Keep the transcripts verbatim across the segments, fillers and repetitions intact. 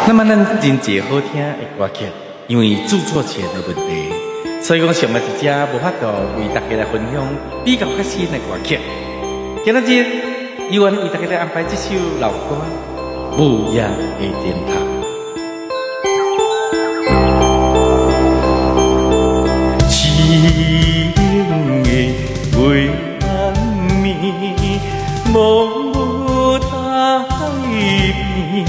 那么咱真侪好听的歌曲，因为著作权的问题，所以讲上麦伫遮无法度为大家来分享比较较新的歌曲。今仔日依然为大家来安排这首老歌《午夜的电塔》。 清的月暗暝，茫无海边，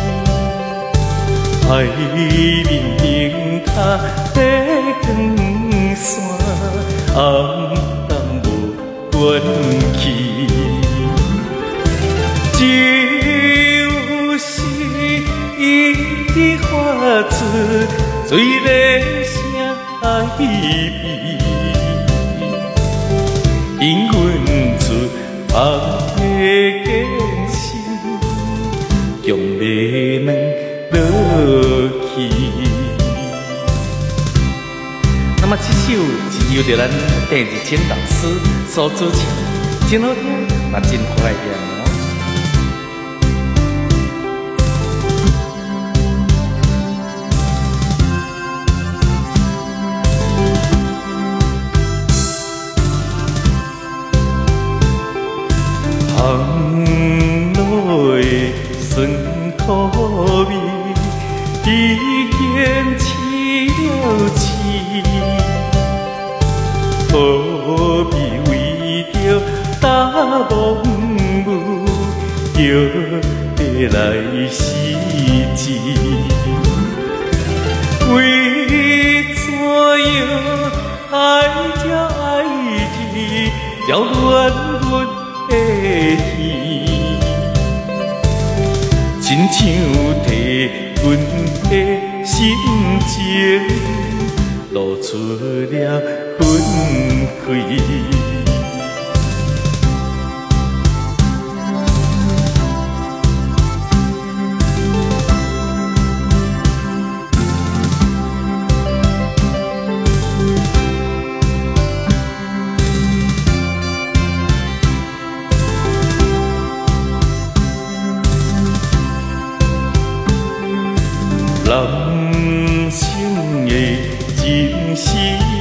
海面灯塔在光线，暗淡无元气。就是伊的发出最热声哀悲，因阮出梦的艰辛，强袂能落去。 那么这首是由着咱第二清老师所主唱，真好听，也真怀念哦。 行路的酸苦味，已经饲了痴，何必为着大梦舞，叫要来失志？为怎样爱才爱去，叫阮阮的耳，亲像替阮的心情露出了昏开。人生的真实，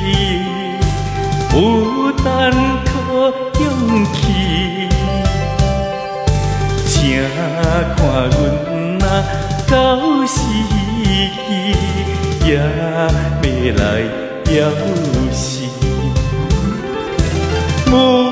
有单靠勇气。请看阮若到死去，也要来表示。